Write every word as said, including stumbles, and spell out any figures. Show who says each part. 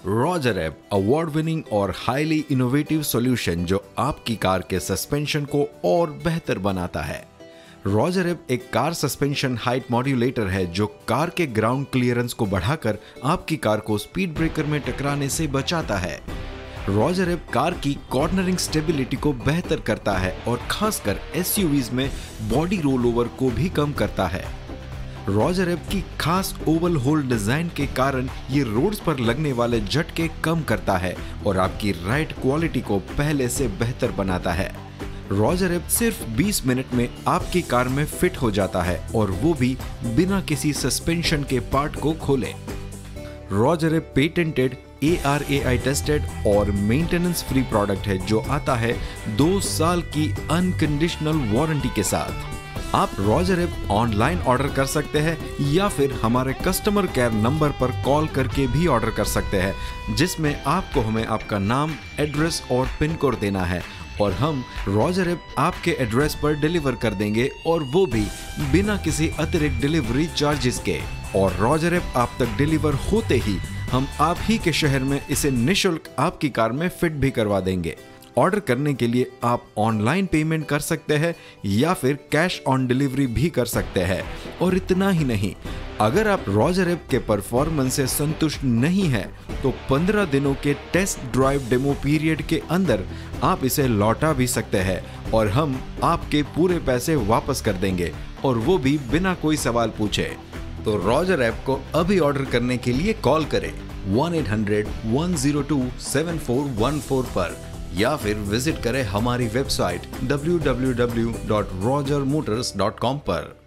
Speaker 1: Roger app award winning और highly innovative solution जो आपकी कार के सस्पेंशन को और बेहतर बनाता है। रॉजर ऐप एक कार सस्पेंशन हाइट मॉड्यूलेटर है जो कार के ग्राउंड क्लियरेंस को बढ़ाकर आपकी कार को स्पीड ब्रेकर में टकराने से बचाता है। रॉजर ऐप कार की कॉर्नरिंग स्टेबिलिटी को बेहतर करता है और खासकर एसयूवीज में बॉडी रोल ओवर को भी कम करता है। रॉजर ऐप की खास ओवल होल डिजाइन के कारण ये रोड्स पर लगने वाले झटके कम करता है और आपकी राइड क्वालिटी को पहले से बेहतर बनाता है। रॉजर ऐप सिर्फ बीस मिनट में आपकी कार में फिट हो जाता है और वो भी बिना किसी सस्पेंशन के पार्ट को खोले। Roger app patented, A R A I tested और मेंटेनेंस फ्री प्रोडक्ट है जो आता है दो साल की अनकंडीशनल वारंटी के साथ। आप रॉजर ऐप ऑनलाइन ऑर्डर कर सकते हैं या फिर हमारे कस्टमर केयर नंबर पर कॉल करके भी ऑर्डर कर सकते हैं, जिसमें आपको हमें आपका नाम, एड्रेस और पिन कोड देना है और हम रॉजर ऐप आपके एड्रेस पर डिलीवर कर देंगे और वो भी बिना किसी अतिरिक्त डिलीवरी चार्जेस के। और रॉजर ऐप आप तक डिलीवर होते ही हम आप ही के शहर में इसे निःशुल्क आपकी कार में फिट भी करवा देंगे। ऑर्डर करने के लिए आप ऑनलाइन पेमेंट कर सकते हैं या फिर कैश ऑन डिलीवरी भी कर सकते हैं। और इतना ही नहीं, अगर आप रॉजर ऐप के परफॉर्मेंस से संतुष्ट नहीं है तो पंद्रह दिनों के टेस्ट ड्राइव डेमो पीरियड के अंदर आप इसे लौटा भी सकते हैं और हम आपके पूरे पैसे वापस कर देंगे, और वो भी बिना कोई सवाल पूछे। तो रॉजर ऐप को अभी ऑर्डर करने के लिए कॉल करें one eight hundred one zero two seven four one four पर या फिर विजिट करें हमारी website W W W dot Roger Motors dot com पर।